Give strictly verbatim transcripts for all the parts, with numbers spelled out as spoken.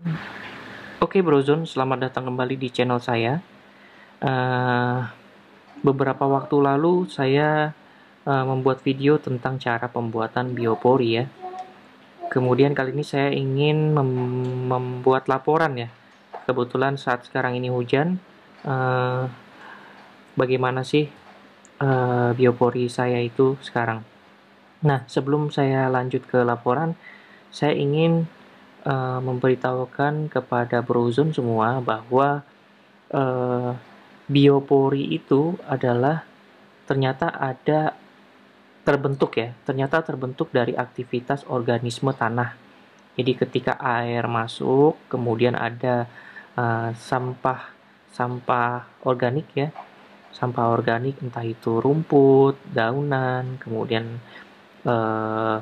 Oke Brozone, selamat datang kembali di channel saya. Uh, beberapa waktu lalu saya uh, membuat video tentang cara pembuatan biopori ya. Kemudian kali ini saya ingin mem membuat laporan ya. Kebetulan saat sekarang ini hujan. Uh, bagaimana sih uh, biopori saya itu sekarang? Nah, sebelum saya lanjut ke laporan, saya ingin uh, memberitahukan kepada Brozone semua bahwa uh, biopori itu adalah ternyata ada terbentuk ya, ternyata terbentuk dari aktivitas organisme tanah. Jadi ketika air masuk, kemudian ada uh, sampah sampah organik ya, sampah organik entah itu rumput, daunan, kemudian uh,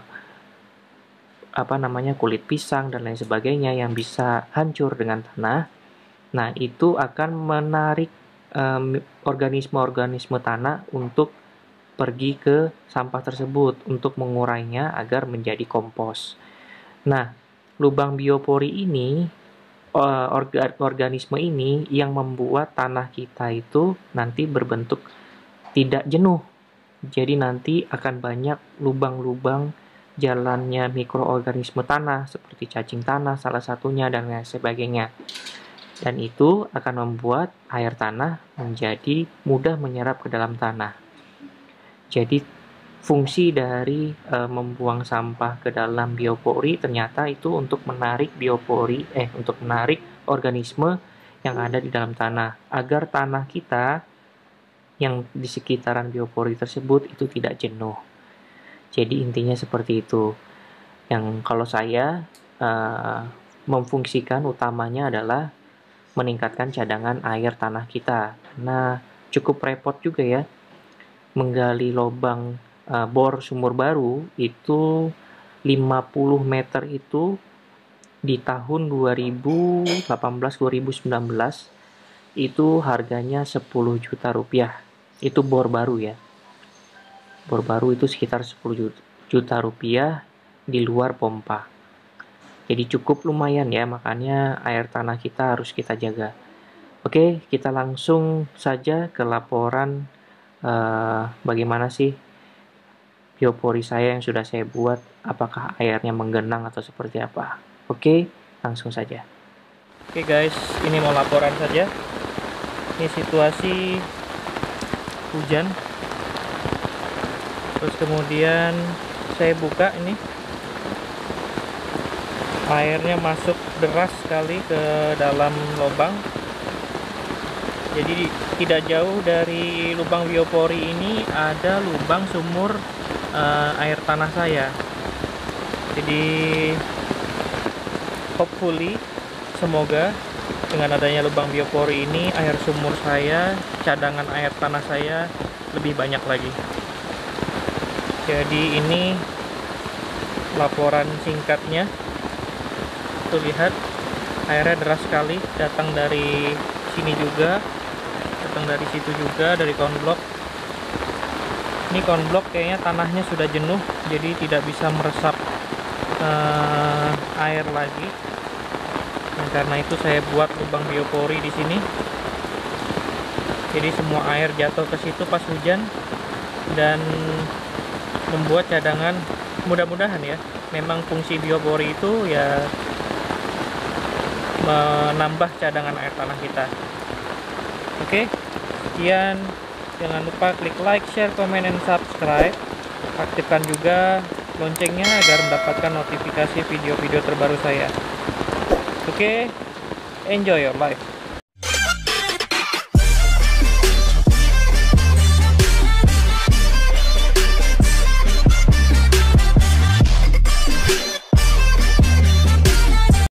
apa namanya kulit pisang dan lain sebagainya yang bisa hancur dengan tanah. Nah, itu akan menarik um, organisme-organisme tanah untuk pergi ke sampah tersebut untuk mengurainya agar menjadi kompos. Nah, lubang biopori ini, uh, orga organisme ini yang membuat tanah kita itu nanti berbentuk tidak jenuh. Jadi nanti akan banyak lubang-lubang jalannya mikroorganisme tanah seperti cacing tanah salah satunya dan lain sebagainya. Dan itu akan membuat air tanah menjadi mudah menyerap ke dalam tanah. Jadi fungsi dari e, membuang sampah ke dalam biopori ternyata itu untuk menarik biopori eh untuk menarik organisme yang ada di dalam tanah agar tanah kita yang di sekitaran biopori tersebut itu tidak jenuh. Jadi intinya seperti itu. Yang kalau saya uh, memfungsikan utamanya adalah meningkatkan cadangan air tanah kita. Nah, cukup repot juga ya menggali lubang uh, bor sumur baru itu lima puluh meter itu di tahun dua ribu delapan belas dua ribu sembilan belas itu harganya sepuluh juta rupiah. Itu bor baru ya. Bor baru itu sekitar sepuluh juta rupiah di luar pompa. Jadi cukup lumayan ya, makanya air tanah kita harus kita jaga. Oke, kita langsung saja ke laporan uh, bagaimana sih biopori saya yang sudah saya buat, apakah airnya menggenang atau seperti apa. Oke, langsung saja. Oke guys, ini mau laporan saja. Ini situasi hujan. Terus kemudian saya buka ini, airnya masuk deras sekali ke dalam lubang. Jadi tidak jauh dari lubang biopori ini ada lubang sumur uh, air tanah saya. Jadi hopefully, semoga dengan adanya lubang biopori ini air sumur saya, cadangan air tanah saya lebih banyak lagi. Jadi ini laporan singkatnya. Tuh lihat, airnya deras sekali, datang dari sini juga, datang dari situ juga, dari konblok. Ini konblok kayaknya tanahnya sudah jenuh, jadi tidak bisa meresap uh, air lagi. Dan karena itu saya buat lubang biopori di sini. Jadi semua air jatuh ke situ pas hujan dan membuat cadangan, mudah-mudahan ya, memang fungsi biopori itu ya menambah cadangan air tanah kita. Oke, sekian. Jangan lupa klik like, share, komen, dan subscribe. Aktifkan juga loncengnya agar mendapatkan notifikasi video-video terbaru saya. Oke, enjoy your life.